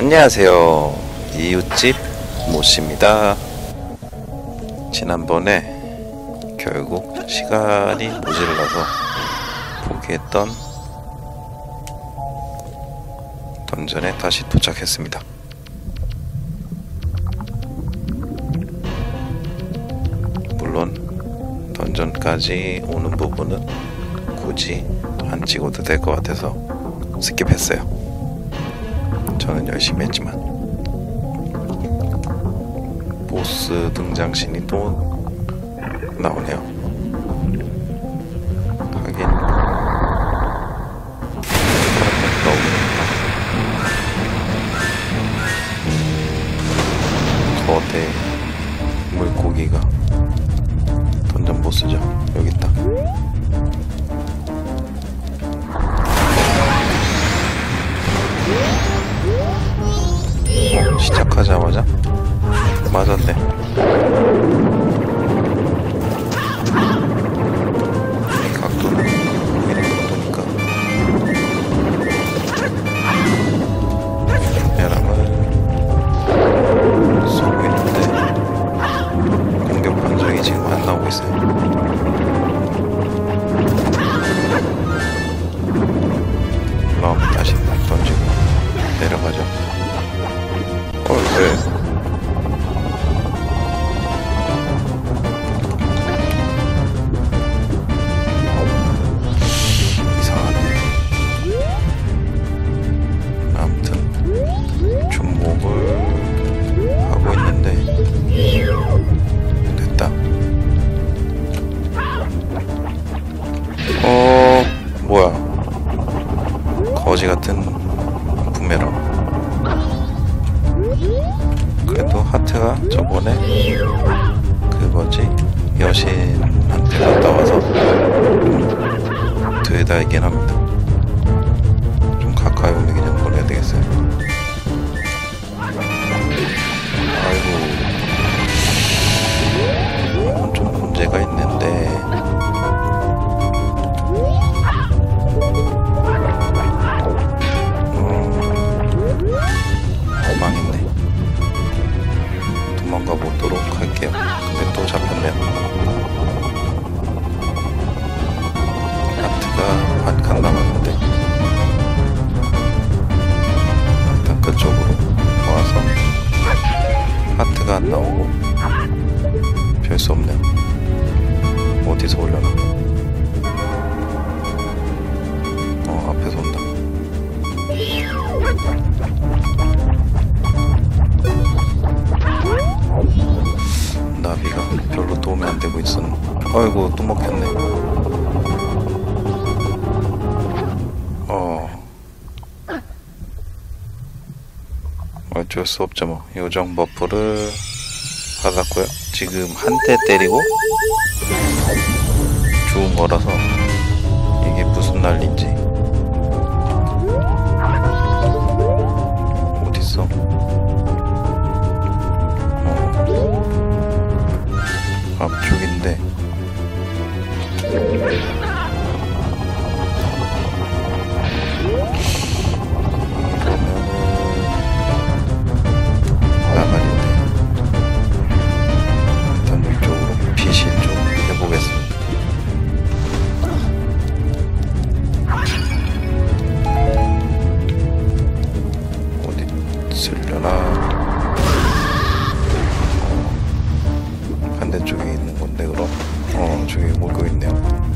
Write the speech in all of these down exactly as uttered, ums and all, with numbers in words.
안녕하세요. 이웃집 모씨입니다. 지난번에 결국 시간이 모자라서 포기했던 던전에 다시 도착했습니다. 물론 던전까지 오는 부분은 굳이 안 찍어도 될 것 같아서 스킵했어요. 저는 열심히 했지만 보스 등장신이 또 나오네요. 하긴 거대 물고기가 던전 보스죠. 여기 있다. 시작하자마자 맞았네. 이 각도는 보이는 각도니까 부메랑을 쏘고 있는데 공격 반정이 지금 안 나오고 있어요. 올라오면 다시 던지고 내려가죠. 어, 왜? 이상하네. 아무튼 중복을 하고 있는데 됐다. 어, 뭐야? 거지 같은 부메랑. 그래도 하트가 저번에 그 뭐지 여신한테 갔다 와서 되달긴 합니다. 좀 가까이 오기 좀 보내야 되겠어요. 아이고, 이건 좀 문제가 있는데. 망했네. 도망가 보도록 할게요. 근데 또 잡혔네요. 하트가 한 칸 남았는데 일단 그쪽으로 와서 하트가 안 나오고 별 수 없네요. 어디서 올려나? 어, 앞에서 온다. 나비가 별로 도움이 안 되고 있었네. 아이고, 또 먹혔네. 어, 어쩔 수 없죠 뭐. 요정 버프를 받았고요. 지금 한 대 때리고 죽은 거라서 이게 무슨 난리인지. 어딨어? 앞쪽인데 이러면은 나가는데 일단 이쪽으로 피신 좀 해보겠습니다. 어디 쓸려나? 반대쪽에 있는 건데 그럼? 어, 저기 몰고 있네요.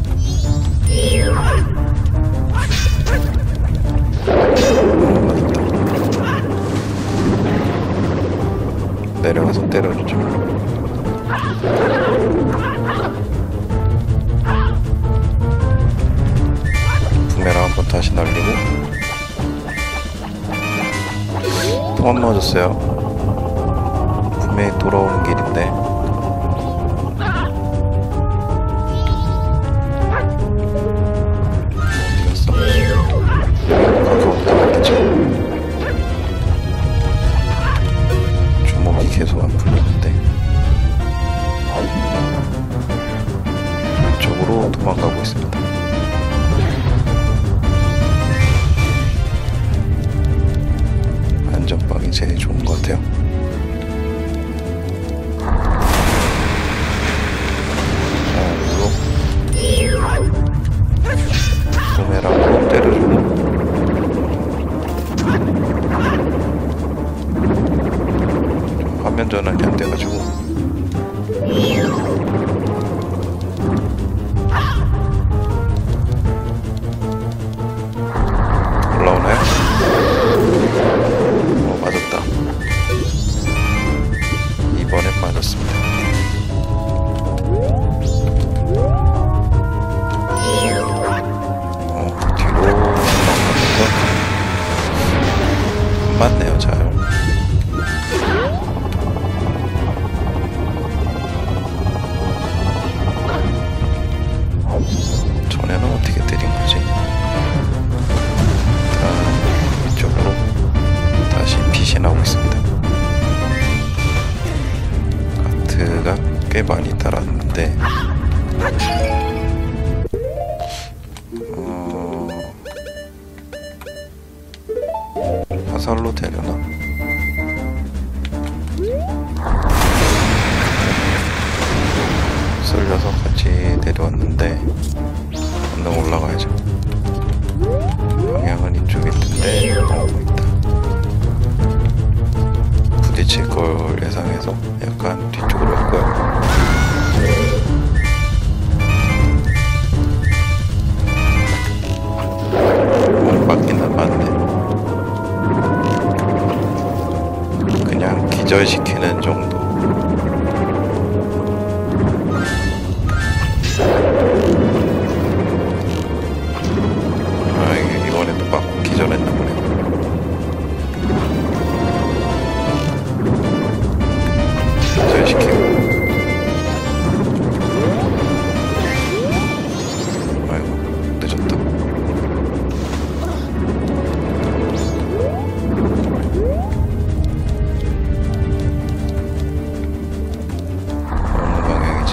어, 내려가서 때려주죠. 부메랑 한번 다시 날리고 또 안 맞았어요. 분명히 돌아오는 길인데 주먹이 계속 안 풀리는데 이쪽으로 도망가고 있습니다. 안전빵이 게 제일 좋은 것 같아요. 어, 구매라고 때려주고 화면 전환이 안 돼가지고 올라오나요? 어, 맞았다. 이번엔 맞았습니다. 어, 뒤로 넘어가면서 안 맞네요, 잘. 전에는 어떻게 때린 거지? 일단 이쪽으로 다시 빛이 나오고 있습니다. 가트가 꽤 많이 달았는데 어... 화살로 되려나? 쏠려서 같이 내려왔는데 언능 올라가야죠. 방향은 이쪽일 텐데 어, 있다. 부딪힐 걸 예상해서 약간 뒤쪽으로 왔고요. 어, 맞기는 맞네. 그냥 기절시키는 정도. 아, 이게 이번에도 막 기절했나 보네. 기절시키고. 아이고, 늦었다. 어느 방향이지?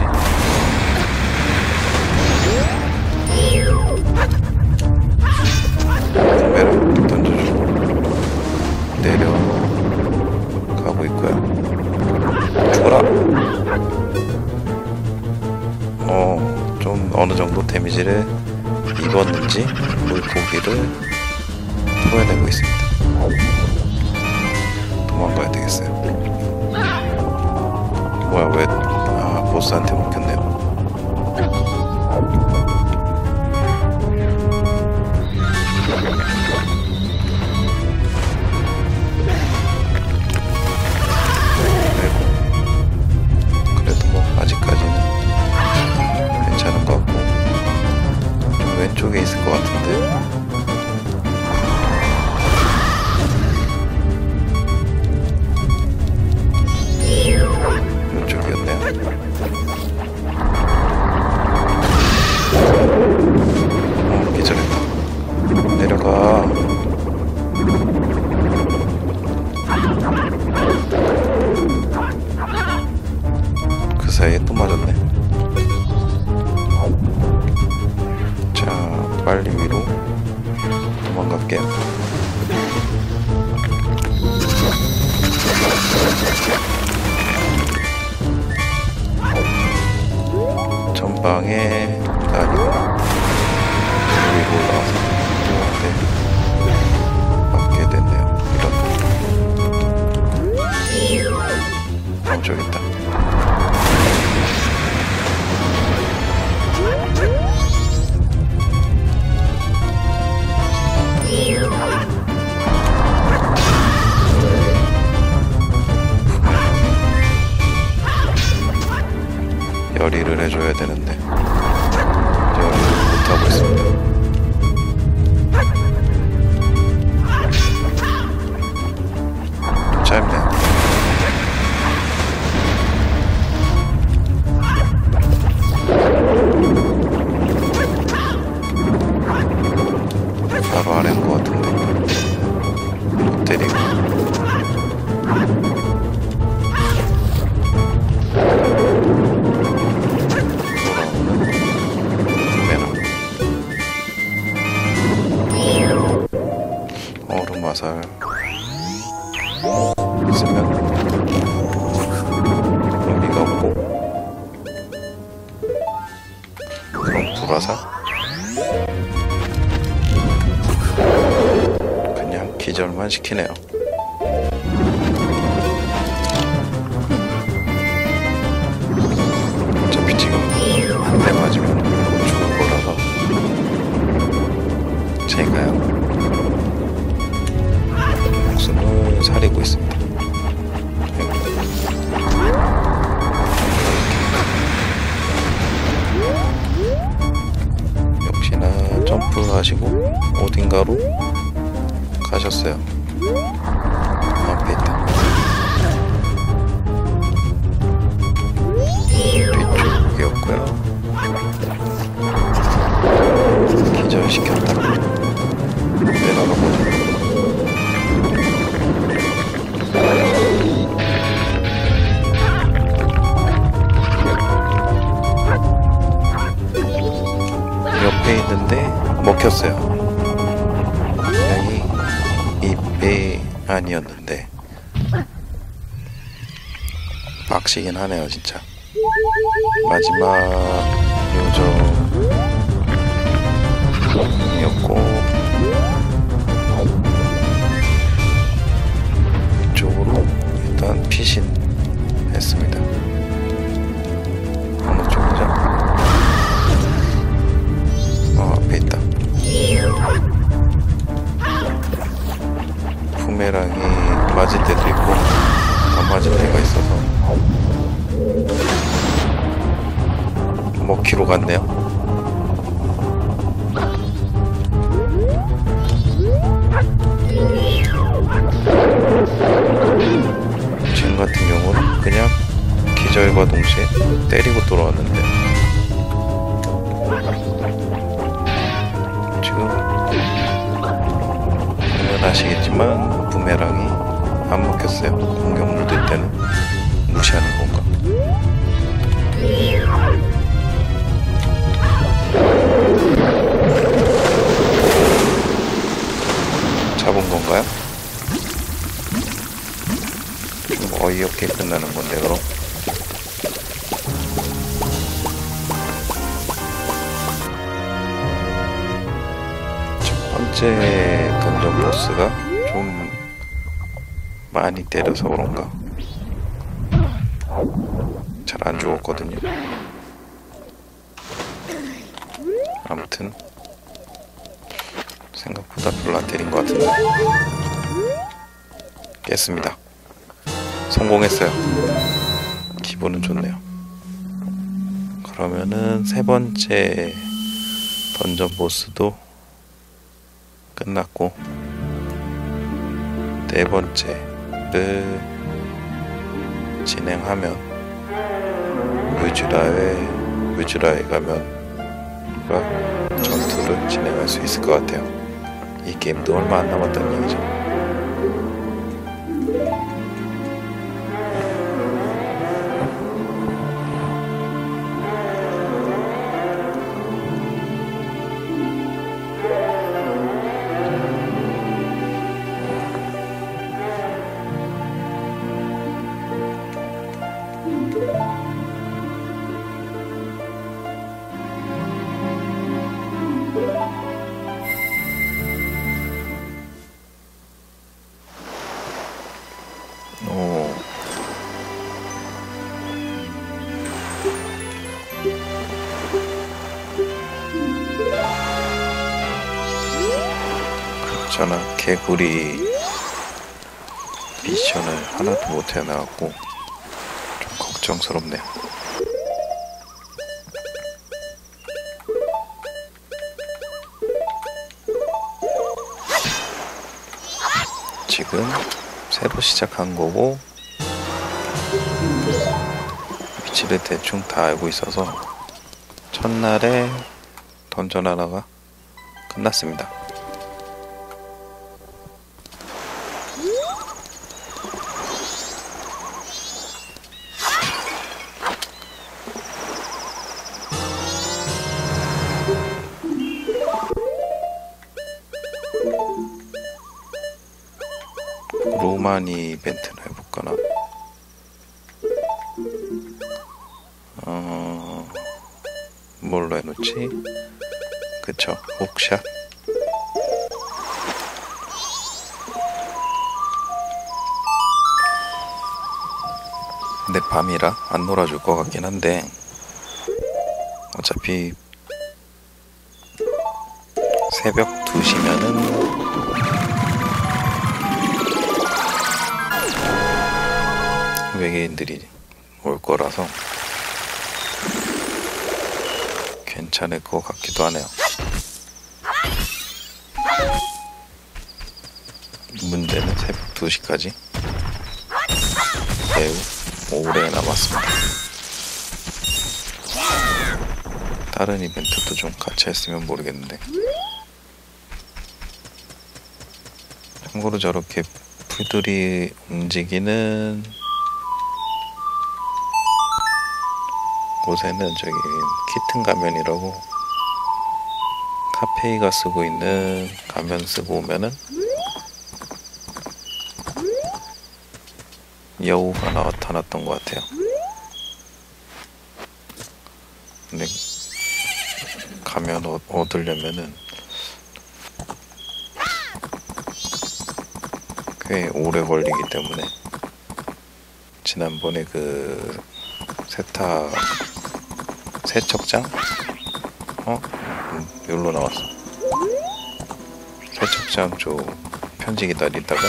카메라 던져주고 내려가고 있고요. 죽어라. 어, 좀 어느 정도 데미지를 입었는지 물고기를 토해내고 있습니다. 도망가야 되겠어요. 뭐야, 왜, 아, 보스한테 먹혔네요. 그래도 뭐 아직까지는 괜찮은 것 같고 좀 왼쪽에 있을 것 같은데 왼쪽이었네요. 어, 기절했다. 내려가. 그 사이에 또 맞았네. 자, 빨리 위로 도망갈게요. 전방에 아니구나. 위로 올라와서 누구한테 맞게 됐네요. 이런. 어, 저기 있다. 열의를 해줘야 되는데 열의를 못하고 있습니다. 짧네. 바로 아래인 것 같은데 못 때리고. 얼음 화살. 쓰면 의미가 없고, 그럼 불화살? 그냥 기절만 시키네요. 어차피 지금 한 대 맞으면 죽을 거라서 제가요 목숨을 사리고 있습니다. 역시나 점프하시고 어딘가로 가셨어요. 앞에 있다. 뒤쪽이었고요. 기절시켰다. 내려가 보자. 옆에 있는데 먹혔어요. 분명히 입이 아니었는데 빡시긴 하네요 진짜. 마지막 요정이었고 이쪽으로 일단 피신했습니다. 어느 쪽이죠? 어, 앞에 있다. 부메랑이 맞을 때도 있고 안 맞을 때가 있어서 먹기로 갔네요. 지금 같은 경우는 그냥 기절과 동시에 때리고 돌아왔는데 지금 보면 아시겠지만 부메랑이 안 먹혔어요. 공격 물들 때는 무시하는 건가? 잡은 건가요? 좀 어이없게 끝나는 건데 그럼? 첫 번째 던전 보스가 좀 많이 때려서 그런가 잘 안 죽었거든요. 아무튼 생각보다 별로 안 때린 것 같은데 깼습니다. 성공했어요. 기분은 좋네요. 그러면은 세 번째 던전 보스도 끝났고 네 번째를 진행하면 무즈라에 무즈라에 가면 전투를 진행할 수 있을 것 같아요. 이 게임도 얼마 안 남았다는 얘기죠. 오. 그렇잖아. 개구리 미션을 하나도 못 해나갔고 좀 걱정스럽네요. 지금 새로 시작한 거고 위치를 대충 다 알고 있어서 첫날에 던전 하나가 끝났습니다. 로마니 이벤트를 해볼까? 해놓을까나? 어... 뭘로 해놓지? 그쵸, 훅샷. 근데 밤이라 안 놀아줄 것 같긴 한데 어차피 새벽 두 시면은 외계인들이 올 거라서 괜찮을 것 같기도 하네요. 문제는 새벽 두 시까지 매우 오래 남았습니다. 다른 이벤트도 좀 같이 했으면 모르겠는데. 참고로 저렇게 풀들이 움직이는 곳에는 저기 키튼 가면이라고 카페이가 쓰고 있는 가면 쓰고 오면은 여우가 나타났던 것 같아요. 근데 가면 얻, 얻으려면은 꽤 오래 걸리기 때문에 지난번에 그 세탁 세척장? 어? 음, 여기로 나왔어. 세척장 쪽 편지 기다리다가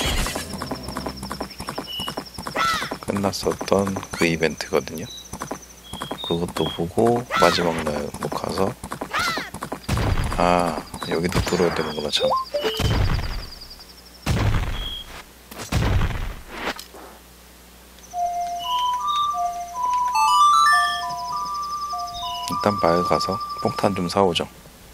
끝났었던 그 이벤트거든요. 그것도 보고 마지막 날 못 가서 아 여기도 들어야 되는구나 참. 일단 마을 가서 폭탄 좀 사오죠.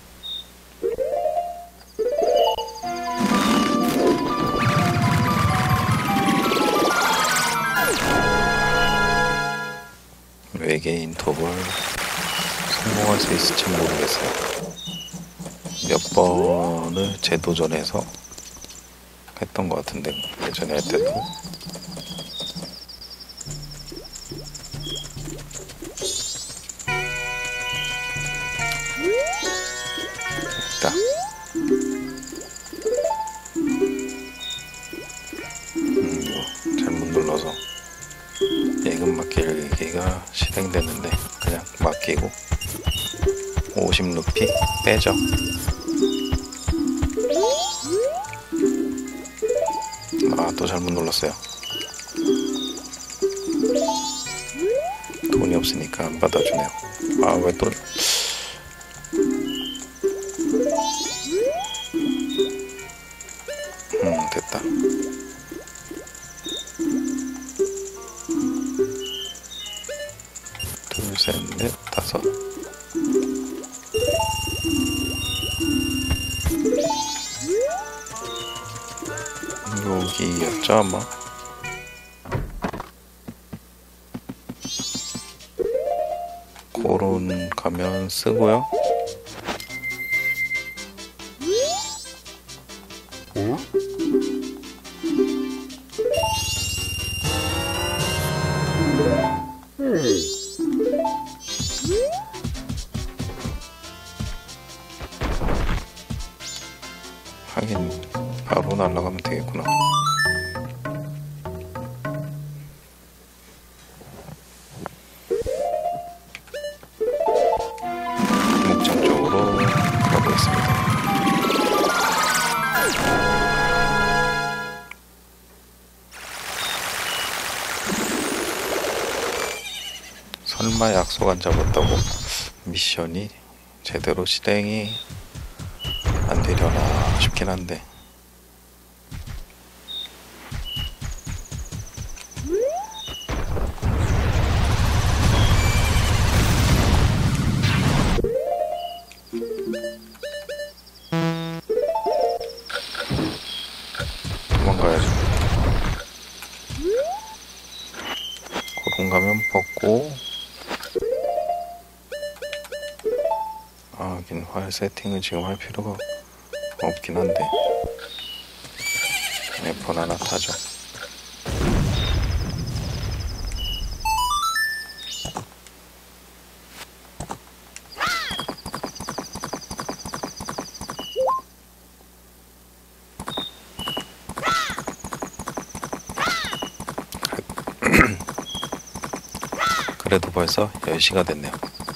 외계인 톱을 성공할 수 있을지 모르겠어요. 몇 번을 재도전해서 했던 것 같은데 예전에 할 때도 됐다. 음, 이거 잘못 눌러서 예금 맡기기가 실행되는데 그냥 맡기고 오십 루피 빼죠. 아, 또 잘못 눌렀어요. 돈이 없으니까 안 받아주네요. 아, 왜 또 음, 됐다. 둘, 셋, 넷, 다섯. 여기였죠 아마. 그런 가면 쓰고요. 어? 음. 하긴 바로 날아가면 되겠구나. 목장 쪽으로 가보겠습니다. 설마 약속 안 잡았다고 미션이 제대로 실행이 안 되려나 싶긴 한데. 도망가야죠. 고동 가면 벗고, 아, 하긴 활 세팅을 지금 할 필요가 없긴 한데 웨폰 하나 타죠. 그래도 벌써 열 시가 됐네요.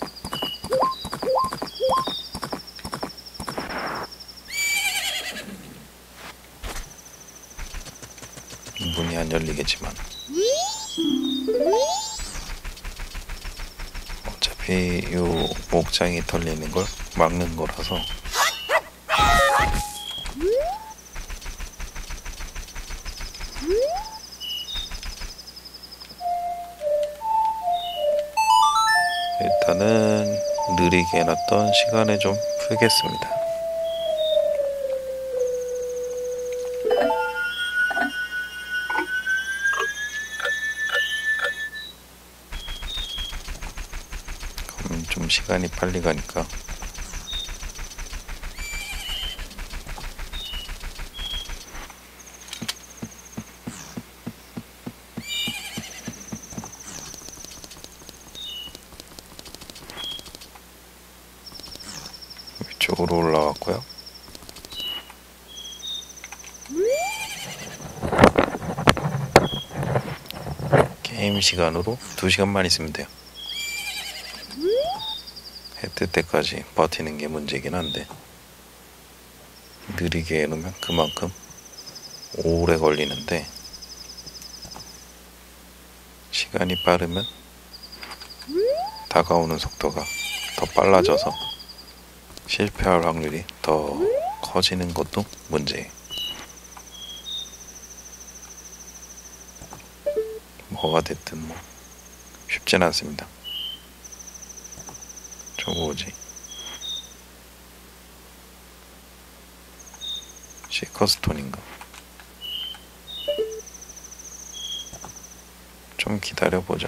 문이 안 열리겠지만 어차피 이 목장이 털리는 걸 막는 거라서 일단은 느리게 해놨던 시간에 좀 풀겠습니다. 그럼 좀 시간이 빨리 가니까 위쪽으로 올라왔고요. 게임 시간으로 두 시간만 있으면 돼요. 해 뜰 때까지 버티는 게 문제긴 한데 느리게 해놓으면 그만큼 오래 걸리는데 시간이 빠르면 다가오는 속도가 더 빨라져서 실패할 확률이 더 커지는 것도 문제예요. 뭐가 됐든 뭐 쉽진 않습니다. 저거 뭐지? 시커스톤인가? 좀 기다려보자.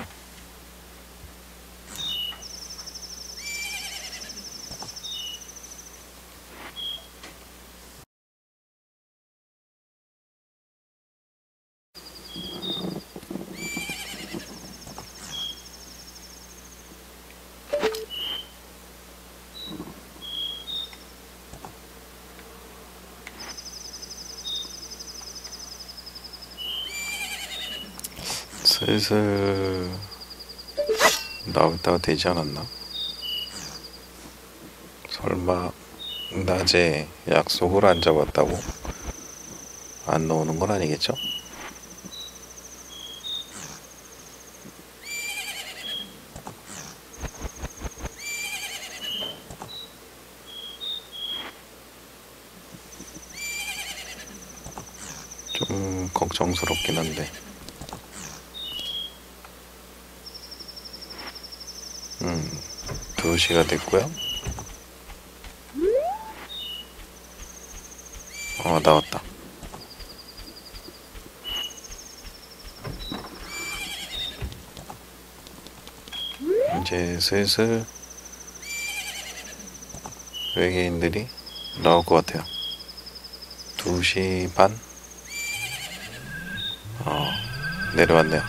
슬슬 나올 때가 되지 않았나? 설마 낮에 약속을 안 잡았다고 안 나오는 건 아니겠죠? 좀 걱정스럽긴 한데 음, 두 시가 됐고요. 어, 나왔다. 이제 슬슬 외계인들이 나올 것 같아요. 두 시 반? 어, 내려왔네요.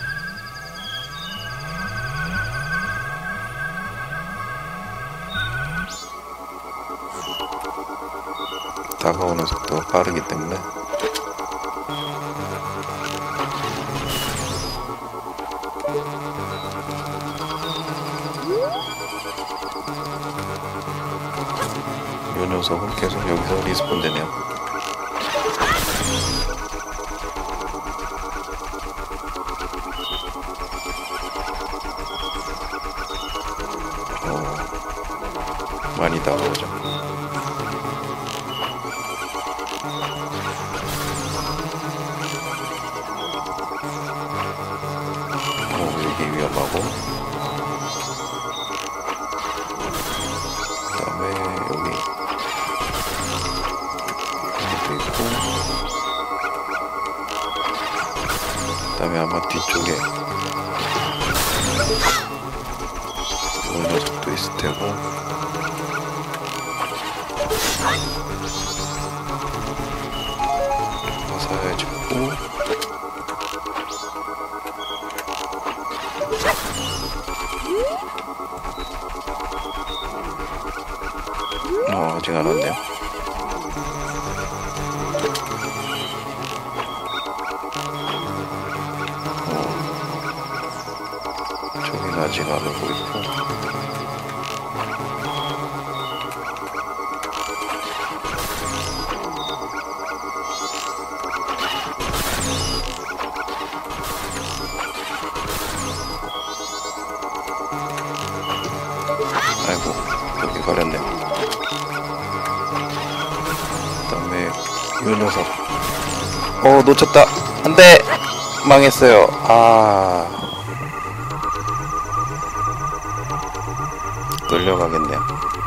다가오는 속도가 빠르기 때문에 이 녀석은 계속 여기서 리스폰 되네요. 어, 많이 다가오죠. 위험하고 그 다음에 여기 여기도 있고 그 다음에 아마 뒤쪽에 이 녀석도 있을 테고 화살 짚고 어, 아직 안 왔네요. 어, 저기 아직 안 오고 있고. 아이고, 여기 가렸네. 그 다음에 요 녀석. 어, 놓쳤다. 안돼. 망했어요. 아, 끌려가겠네요.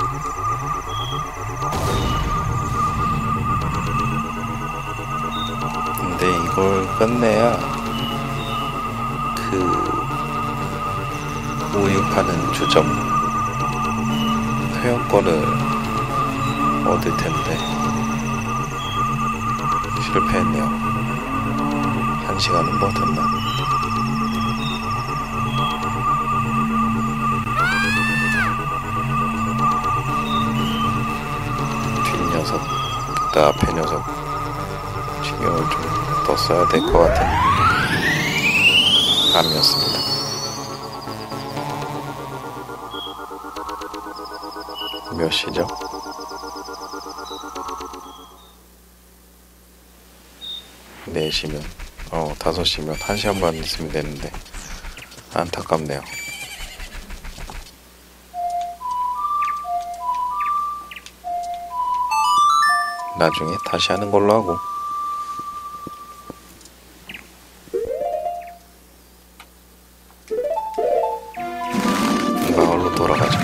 근데 이걸 끝내야 그 우유 파는 주점 회원권을 얻을 텐데 실패했네요. 한 시간은 버텼나? 뒷녀석, 그때 앞에 녀석 신경을 좀 더 써야 될 것 같은 감이었습니다. 몇 시죠? 네 시면, 어, 다섯 시면 한 시간 반 있으면 되는데 안타깝네요. 나중에 다시 하는 걸로 하고. 마을로 돌아가죠.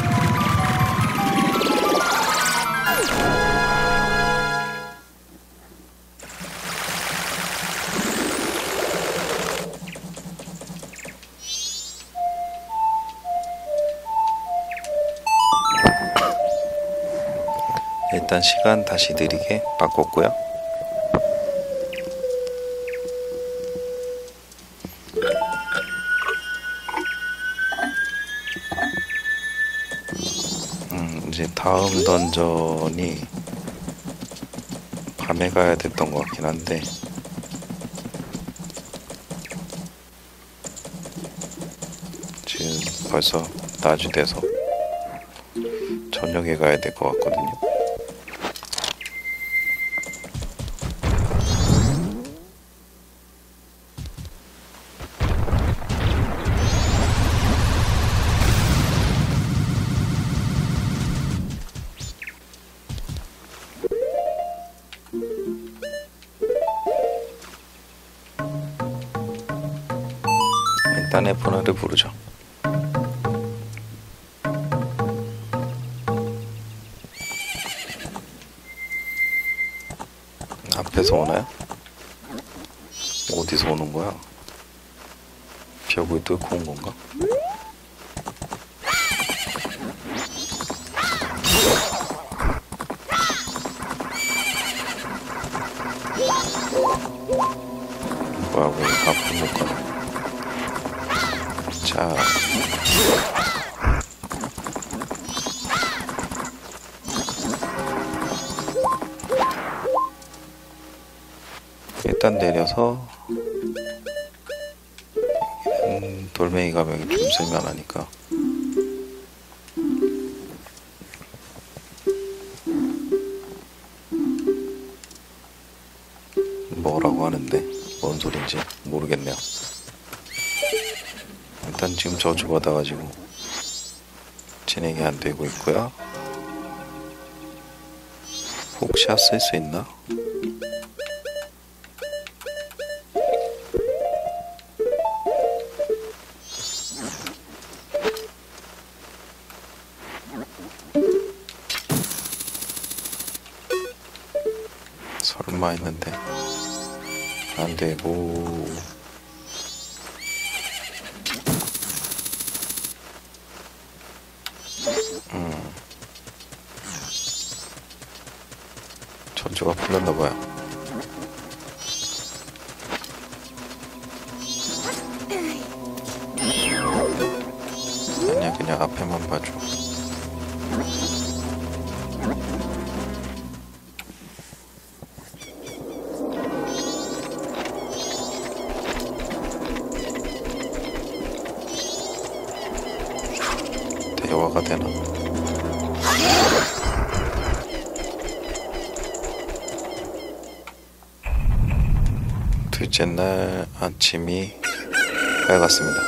일단 시간 다시 느리게 바꿨고요. 음, 이제 다음 던전이 밤에 가야 됐던 것 같긴 한데 지금 벌써 낮이 돼서 저녁에 가야 될 것 같거든요. 일단 에포나를 부르죠. 앞에서 오나요? 어디서 오는 거야? 벽을 뚫고 온 건가? 뭐야, 왜 앞으로 못 가나? 자, 일단 내려서 음, 돌멩이 가면이 좀 쓸만하니까 뭐라고 하는데 뭔 소린지 모르겠네요. 일단 지금 저주받아가지고 진행이 안 되고 있고요. 혹샷 쓸 수 있나? 설마 했는데 안 되고. 음. 전주가 풀렸나봐요. 아니야, 그냥 앞에만 봐줘. 소화가 되나? 둘째 날 아침이 밝았습니다.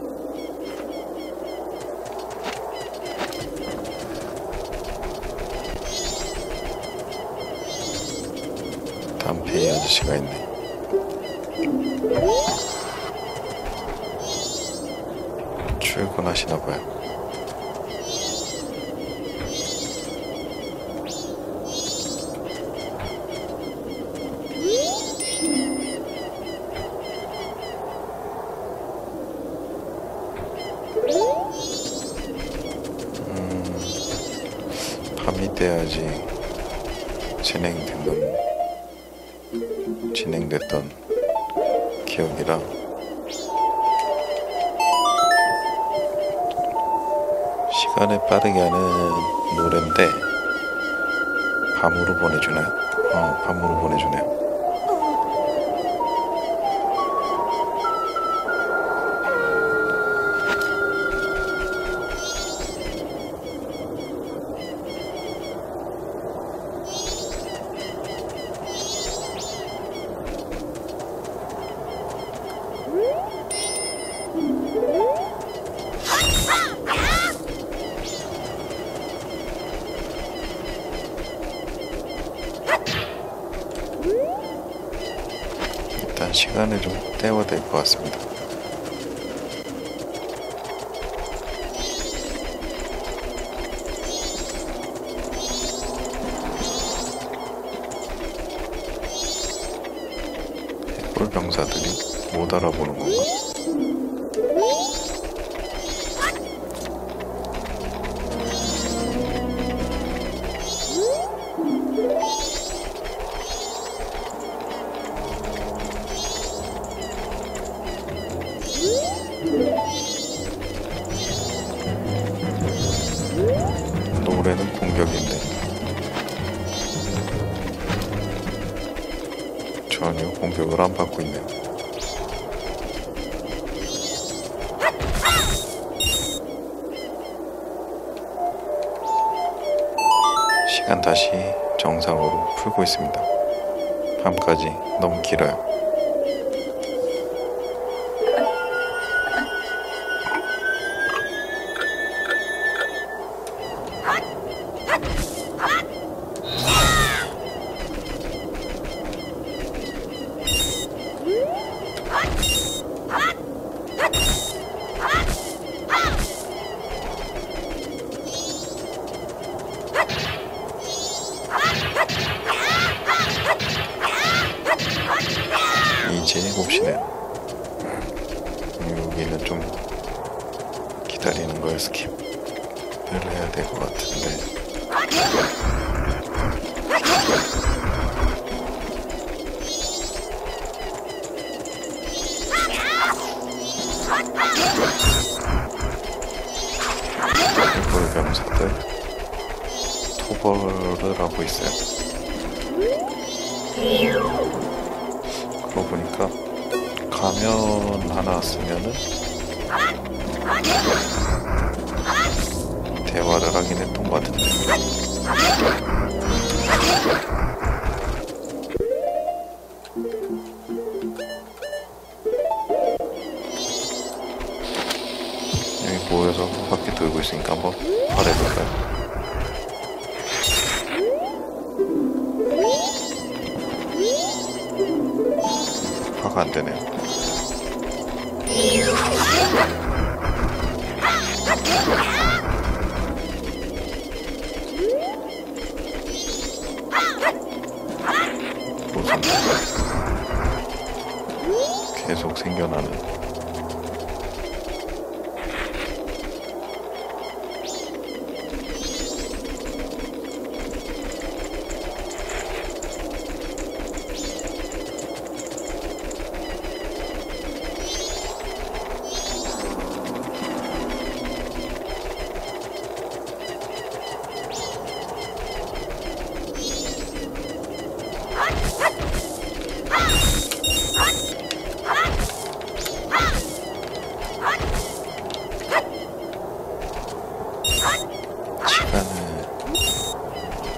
담페이 아저씨가 있네. 출근하시나봐요. 밤이 돼야지 진행됐던 진행됐던 기억이라 시간을 빠르게 하는 노래인데 밤으로 보내주나요? 어, 밤으로 보내주네요. 일단 시간을 좀 때워야 될 것 같습니다. 해골 병사들이 못 알아보는 건가? 노래는 공격인데 전혀 공격을 안 받고 있네요. 시간 다시 정상으로 풀고 있습니다. 밤까지 너무 길어요. 이제 일곱 시네요. 여기는 좀 기다리는 걸 스킵을 해야 될 것 같은데 해골 병사들 토벌을 하고 있어요. 그러고 보니까 가면 하나 쓰면은 대화를 하긴 했던 것 같은데 여기 모여서 한 바퀴 돌고 있으니까 한번 발해볼까요? 화가 안 되네요. 우선 계속 생겨나는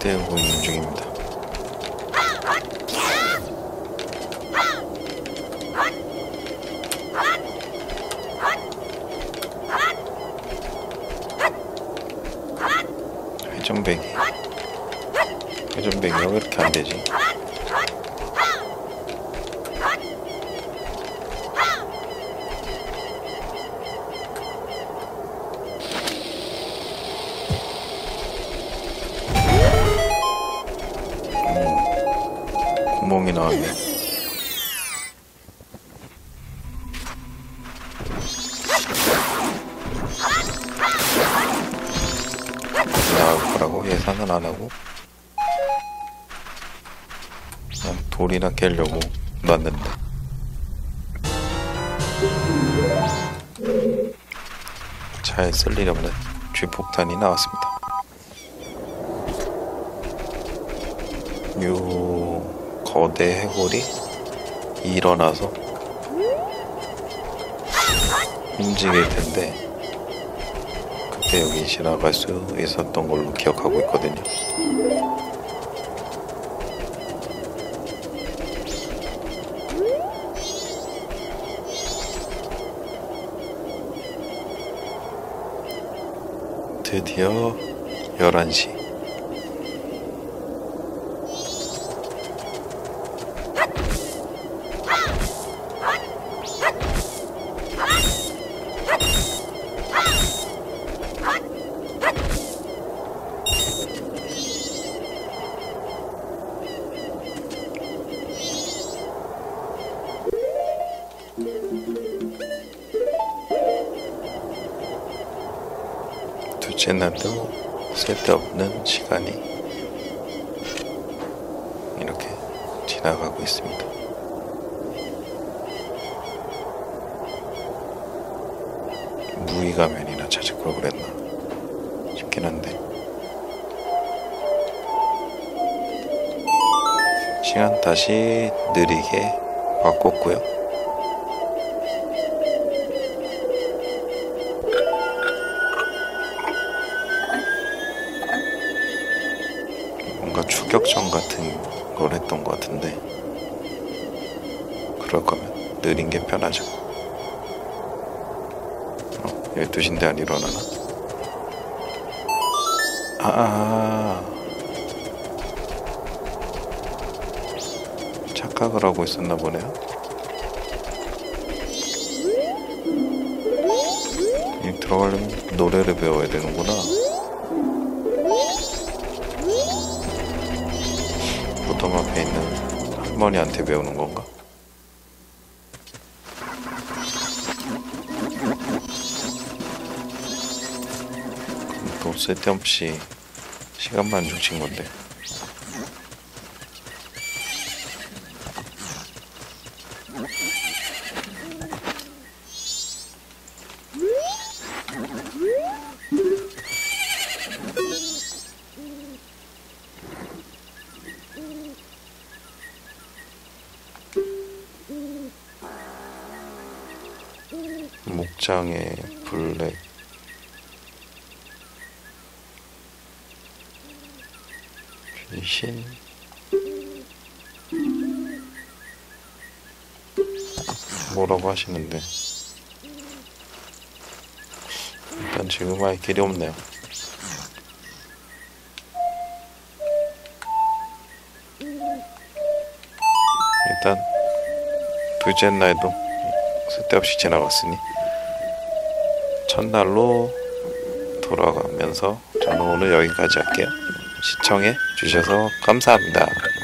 쓰고 있는 중입니다. 회전배기 회전배기가 왜 이렇게 안 되지? 구멍이 나왔네. 나올 거라고 예상은 안 하고 그냥 돌이나 깨려고 놨는데 잘 쓸 일 없는 쥐폭탄이 나왔습니다. 요 거대 해골이 일어나서 움직일 텐데 그때 여기 지나갈 수 있었던 걸로 기억하고 있거든요. 드디어 열한 시. 둘째 날도 쓸데없는 시간이 이렇게 지나가고 있습니다. 무의가면이나 찾을 걸 그랬나 싶긴 한데 시간 다시 느리게 바꿨고요. 뭔가 추격전 같은 걸 했던 것 같은데 그럴 거면 느린 게 편하죠. 어, 열두 시인데 안 일어나나? 아, 착각을 하고 있었나 보네요. 이 들어가려면 노래를 배워야 되는구나. 보통 앞에 있는 할머니한테 배우는 건가? 또 쓸데없이 시간만 훔친 건데. 목장의 블랙 귀신 뭐라고 하시는데 일단 지금 할 길이 없네요. 일단 둘째 날도 쓸데없이 지나갔으니 첫날로 돌아가면서 저는 오늘 여기까지 할게요. 시청해 주셔서 감사합니다.